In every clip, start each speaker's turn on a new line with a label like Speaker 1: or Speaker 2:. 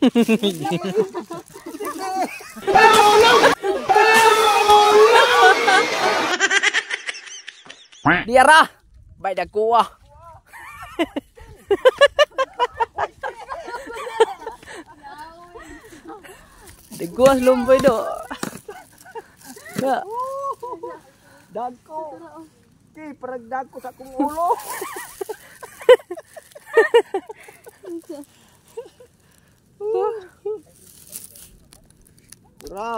Speaker 1: Diara, bay dagko ah. Dagko lumboy do.
Speaker 2: Dagko. Di parang dagko sa kong ulo. Ura.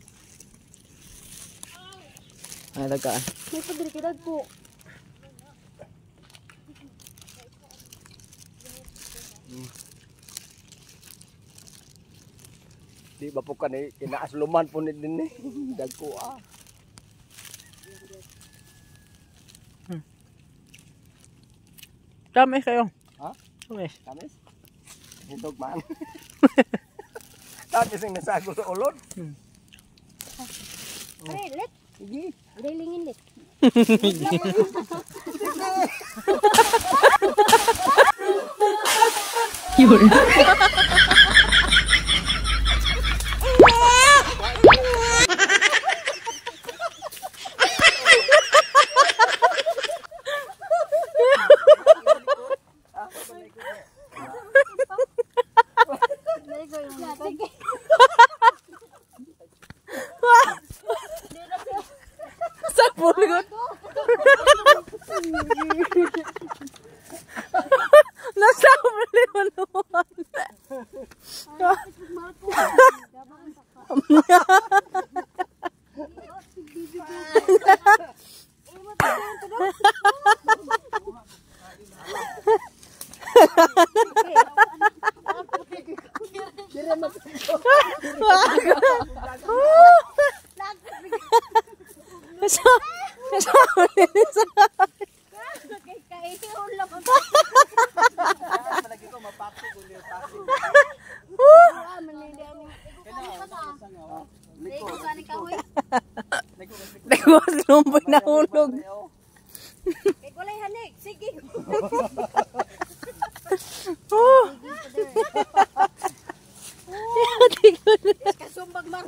Speaker 1: Ay daga.
Speaker 3: May padri ka dagko.
Speaker 2: Di ba po kanay kinaasluman po din eh. Dagko ah.
Speaker 1: Tamis kayo.
Speaker 2: Ha?
Speaker 1: Tamis.
Speaker 2: Tamis? Hintog man. Tamis yung nasago sa ulod.
Speaker 3: Ay, let.
Speaker 2: Sige.
Speaker 3: Dailingin let.
Speaker 1: Yun. Sapulgot. Nasa uli mo naman. Nagwas lumboy na hulog.
Speaker 3: Kulay hanik, sige. Kasumbag man.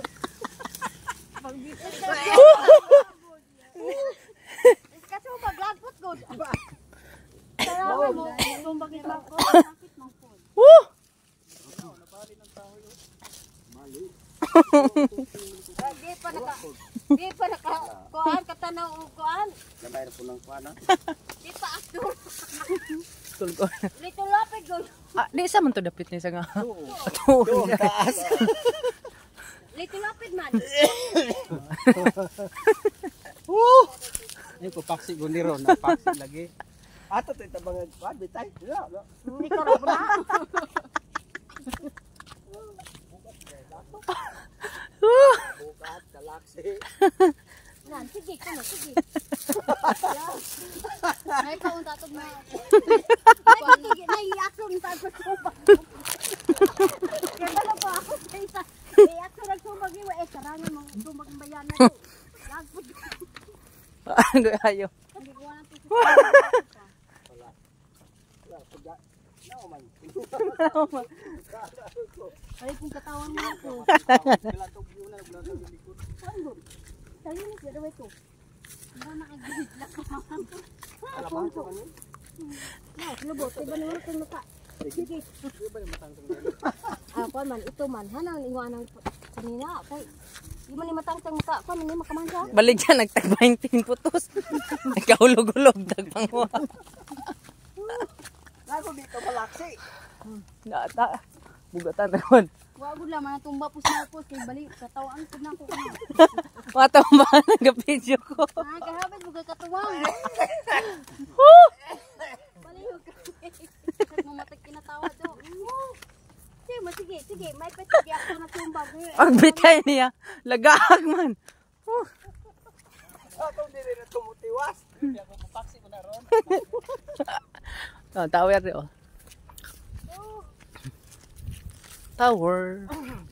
Speaker 3: Kasumbag lagpot gud. Tara mo, kasumbag lagpot. Sakit man po. Di pa naka kuan katanaw kuan.
Speaker 2: Lamay na po ng kuana.
Speaker 3: Di pa akto.
Speaker 1: Tulgo.
Speaker 3: Lito lapig gud.
Speaker 1: Ah, di sa man to dapit ni sa nga.
Speaker 2: Doon taas.
Speaker 3: Lito lapig man.
Speaker 2: Ay ko paksi guliro na paksi lagi. Ato to itabang kuan bitay.
Speaker 3: Hindi ko ra na.
Speaker 2: Bukat galaksi.
Speaker 3: Nan sige ko na sige. Ay kaun tatog na. Ay sige na iakon ta ko sumbag. Kaya pa ako sa isa. Iakon ra sumbag iwa sarangan mo sumbag bayan na. Lagpot.
Speaker 1: Ano ayo.
Speaker 3: Hindi ko na to. Ay kung katawan mo ako. Tayo ni pero ito. Hindi nakagilid lang ka.
Speaker 2: Alaman ko ano?
Speaker 3: Na, lubot iba naman kung maka. Sige. Ah, man ito man. Hanang iwanang kanina kay di man ni matangtang maka ko ni makamansa.
Speaker 1: Balik dyan, nagtag 20 putos. Nagkahulog-hulog, tagpangwa.
Speaker 2: Ako dito malaksi.
Speaker 1: Nata, bugatan naman.
Speaker 3: Wa gud lang tumba pus na pus kay bali katawaan pud nako ko.
Speaker 1: Matamba nag-video ko.
Speaker 3: Ah, kahabit bugay katuwang. Bali yo ka. Mamatag kinatawa do. Sige, sige, may petigi ako na tumbag.
Speaker 1: Ang bitay niya, lagaag man.
Speaker 2: Ako dili na tumutiwas. Ako papaksi ko na ron.
Speaker 1: Tower. Tower.